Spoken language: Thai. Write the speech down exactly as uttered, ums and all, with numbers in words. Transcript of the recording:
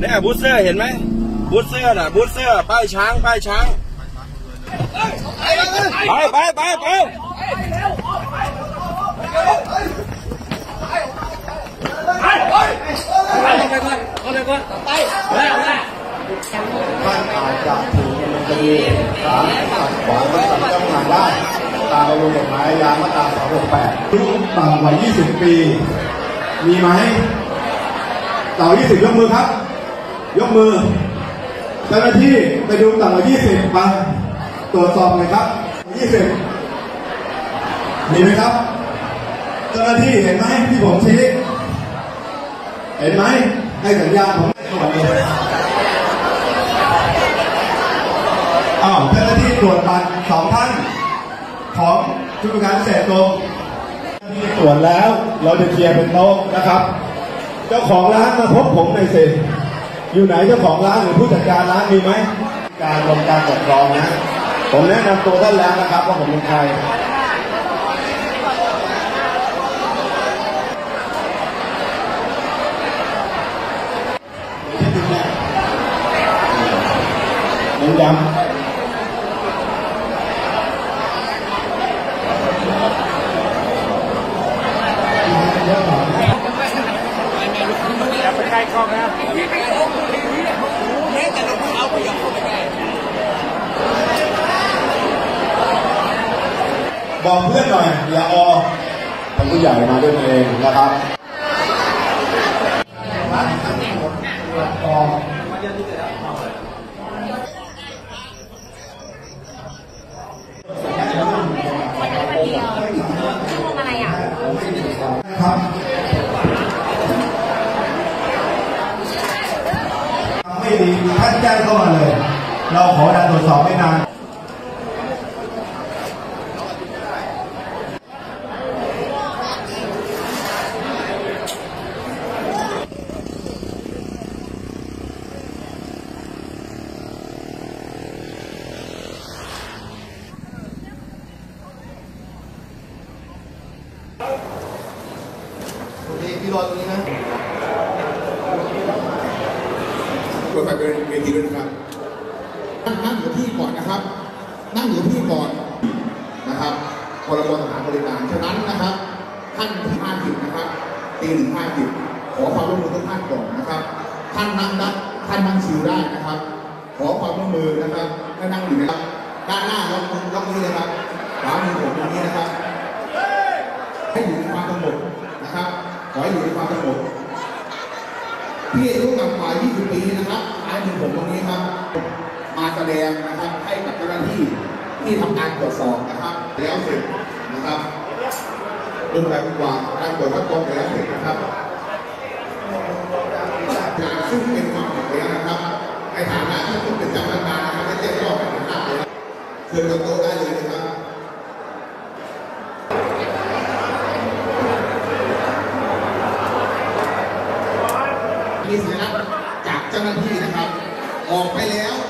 เนี่ยบูสเซอร์เห็นไหมบูสเซอร์น่ะบูสเซอร์ป้ายช้างป้ายช้างไปไปไปไปท่านอาจจะถูกดำเนินคดีฐานขัดขวางการเจ้าพนักงานได้ตามประมวลกฎหมายอาญามาตราสองหกแปดอายุต่ำกว่ายี่สิบปีมีไหมต่ำยี่สิบยกมือครับยกมือเจ้าหน้าที่ไปดูต่ำกว่ายี่สิบมาตรวจสอบหน่อยครับยี่สิบมีไหมครับเจ้าหน้าที่เห็นไหมที่ผมชี้เห็นไหมให้สัญญาณผมตรวจเลยอ้าวเจ้าหน้าที่ตรวจบัตรสองท่านของผู้บริการพิเศษตรงที่ตรวจแล้วเราจะเคลียร์เป็นโต๊ะนะครับเจ้าของร้านมาพบผมหน่อยสิอยู่ไหนเจ้าของร้านหรือผู้จัดการร้านมีไหมการลงการปกครองนะผมแนะนำตัวท่านแล้วนะครับว่าผมเป็นใครเน้นย้ำใกล้กล้องนะบอกเพื่อนหน่อยอย่าออทางผู้ใหญ่มาด้วยเองนะครับอะไรอ่ะครับไม่ดีท่านแจ้งเข้ามาเลยเราขอการตรวจสอบไม่นานพี่รอตรงนี้นะเปิดไฟเป็นเวทีด้วยนะครับนั่งอยู่ที่ก่อนนะครับนั่งอยู่ที่ก่อนนะครับพรบสถานบริการฉะนั้นนะครับท่านที่ห้าสิบนะครับตีหนึ่งห้าสิบขอความร่วมมือทุกท่านก่อนนะครับท่านนั่งได้ท่านนั่งชิวได้นะครับขอความร่วมมือนะครับถ้านั่งอยู่นะครับด้านหน้าล็อกล็อกนี้นะครับขวามือผมตรงนี้นะครับให้อยู่ในความสงบนะครับขอให้อยู่ในความสงบพี่อายุต่ำกว่ายี่สิบปีนะครับท้ายมือผมตรงนี้ครับมาแสดงนะครับให้กับเจ้าหน้าที่ที่ทำการตรวจสอบนะครับแล้วเสร็จนะครับรวมแบบกว่าการตรวจคัดกรองแล้วเสร็จนะครับจากซึ่งเป็นความผิดแล้วนะครับในฐานะที่ผมเป็นเจ้าพนักงานนะครับได้แจ้งข้อกล่าวหาเลยเชิญกับโต๊ะได้เลยนะครับมีสัญลักษณ์จากเจ้าหน้าที่นะครับออกไปแล้ว